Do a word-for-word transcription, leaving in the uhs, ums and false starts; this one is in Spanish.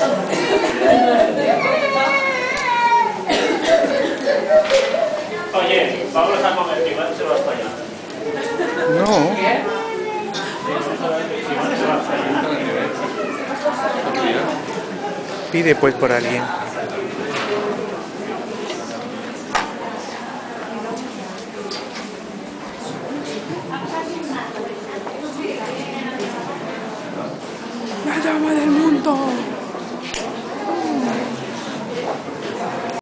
Oye, vamos a comer, que Iván se va hasta allá. No. ¿Qué? Iván se va hasta allá. Pide pues por alguien. La llama del mundo.